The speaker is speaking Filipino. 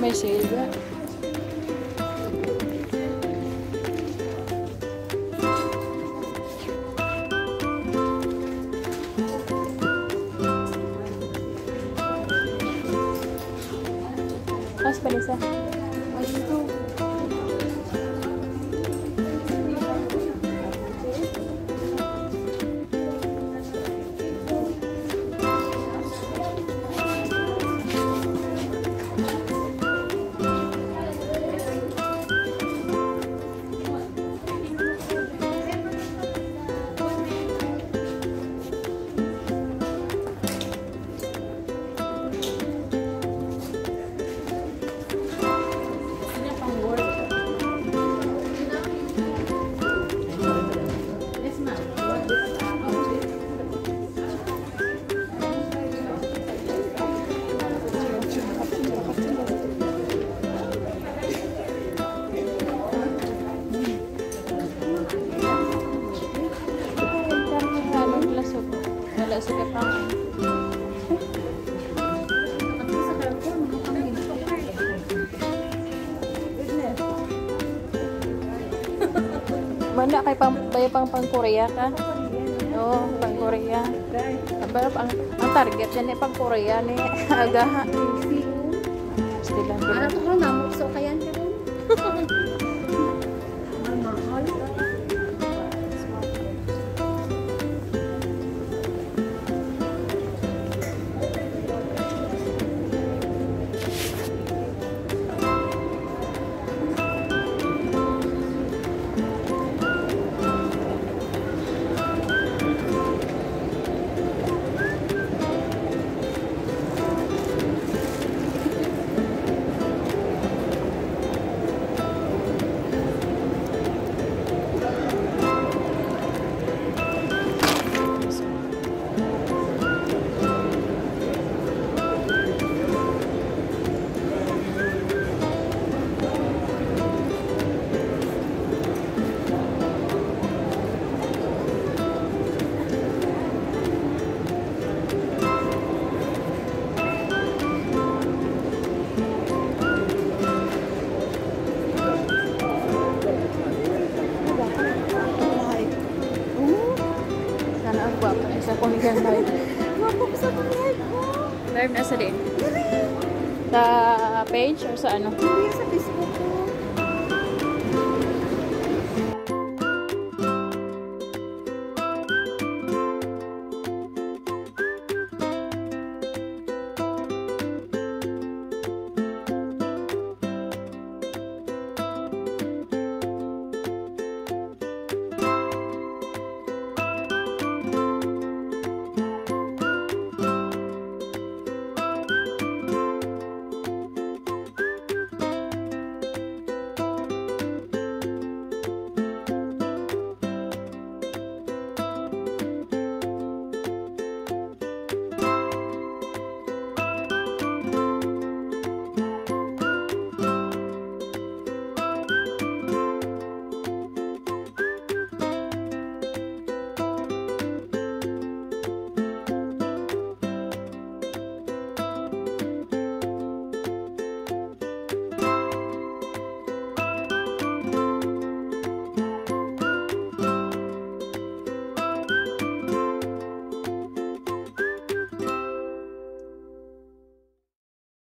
may sale ba? Mas pa isa. Wala sa kapang. Mana kay pang Korea ka? Oo, pang Korea. Ang target yan eh pang Korea ni agaha. Sila Ano to na mo so kayan ka ron? Sa kong live. Wapo ko sa live ko. Live na sa din? Sa page or sa ano? Hindi sa Facebook ko.